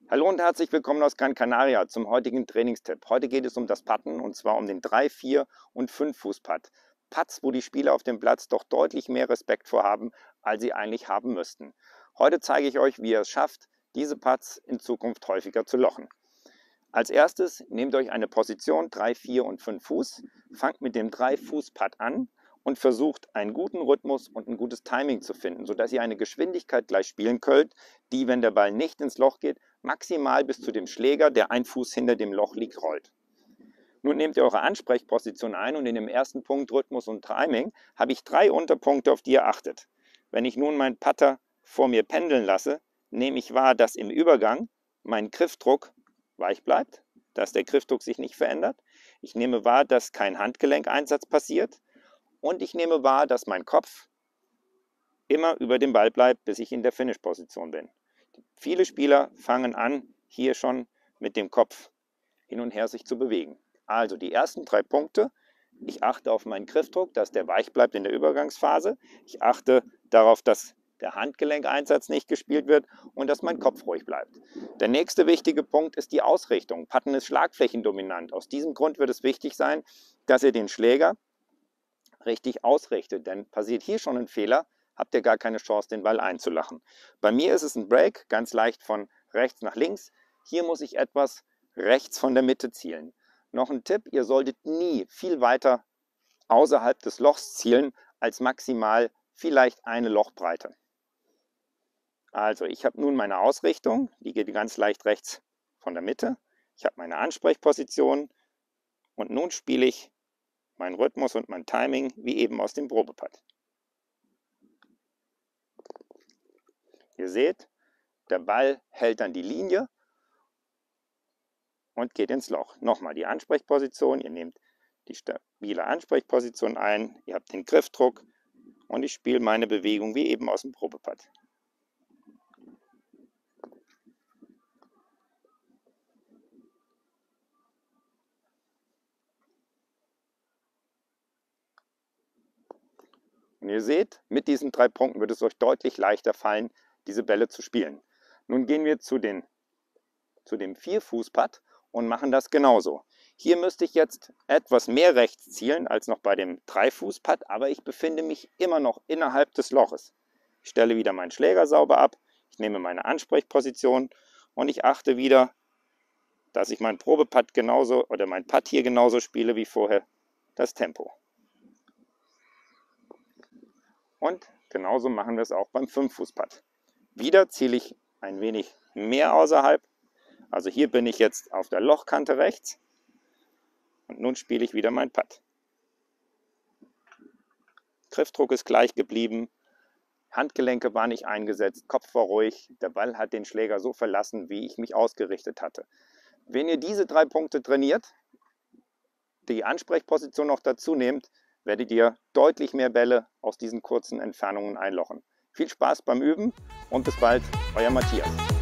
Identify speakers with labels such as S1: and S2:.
S1: Hallo und herzlich willkommen aus Gran Canaria zum heutigen Trainingstipp. Heute geht es um das Putten und zwar um den 3-, 4- und 5-Fuß-Putt. Putts, wo die Spieler auf dem Platz doch deutlich mehr Respekt vor haben, als sie eigentlich haben müssten. Heute zeige ich euch, wie ihr es schafft, diese Putts in Zukunft häufiger zu lochen. Als erstes nehmt euch eine Position 3, 4 und 5 Fuß, fangt mit dem 3-Fuß-Putt an und versucht einen guten Rhythmus und ein gutes Timing zu finden, sodass ihr eine Geschwindigkeit gleich spielen könnt, die, wenn der Ball nicht ins Loch geht, maximal bis zu dem Schläger, der ein Fuß hinter dem Loch liegt, rollt. Nun nehmt ihr eure Ansprechposition ein und in dem ersten Punkt Rhythmus und Timing habe ich 3 Unterpunkte, auf die ihr achtet. Wenn ich nun meinen Putter vor mir pendeln lasse, nehme ich wahr, dass im Übergang mein Griffdruck weich bleibt, dass der Griffdruck sich nicht verändert. Ich nehme wahr, dass kein Handgelenkeinsatz passiert und ich nehme wahr, dass mein Kopf immer über dem Ball bleibt, bis ich in der Finish-Position bin. Viele Spieler fangen an, hier schon mit dem Kopf hin und her sich zu bewegen. Also die ersten 3 Punkte. Ich achte auf meinen Griffdruck, dass der weich bleibt in der Übergangsphase. Ich achte darauf, dass der Handgelenkeinsatz nicht gespielt wird und dass mein Kopf ruhig bleibt. Der nächste wichtige Punkt ist die Ausrichtung. Putten ist schlagflächendominant. Aus diesem Grund wird es wichtig sein, dass ihr den Schläger richtig ausrichtet. Denn passiert hier schon ein Fehler, habt ihr gar keine Chance, den Ball einzulachen. Bei mir ist es ein Break, ganz leicht von rechts nach links. Hier muss ich etwas rechts von der Mitte zielen. Noch ein Tipp, ihr solltet nie viel weiter außerhalb des Lochs zielen, als maximal vielleicht eine Lochbreite. Also ich habe nun meine Ausrichtung, die geht ganz leicht rechts von der Mitte. Ich habe meine Ansprechposition und nun spiele ich meinen Rhythmus und mein Timing wie eben aus dem Probeputt. Ihr seht, der Ball hält dann die Linie und geht ins Loch. Nochmal die Ansprechposition, ihr nehmt die stabile Ansprechposition ein, ihr habt den Griffdruck und ich spiele meine Bewegung wie eben aus dem Probeputt. Und ihr seht, mit diesen 3 Punkten wird es euch deutlich leichter fallen, diese Bälle zu spielen. Nun gehen wir zu dem 4-Fuß-Putt und machen das genauso. Hier müsste ich jetzt etwas mehr rechts zielen als noch bei dem 3-Fuß-Putt, aber ich befinde mich immer noch innerhalb des Loches. Ich stelle wieder meinen Schläger sauber ab, ich nehme meine Ansprechposition und ich achte wieder, dass ich meinen Probeputt genauso oder mein Putt hier genauso spiele wie vorher das Tempo. Und genauso machen wir es auch beim 5-Fuß-Putt. Wieder ziele ich ein wenig mehr außerhalb. Also hier bin ich jetzt auf der Lochkante rechts und nun spiele ich wieder mein Putt. Griffdruck ist gleich geblieben, Handgelenke waren nicht eingesetzt, Kopf war ruhig, der Ball hat den Schläger so verlassen, wie ich mich ausgerichtet hatte. Wenn ihr diese 3 Punkte trainiert, die Ansprechposition noch dazu nehmt, werdet ihr deutlich mehr Bälle aus diesen kurzen Entfernungen einlochen. Viel Spaß beim Üben und bis bald, euer Matthias.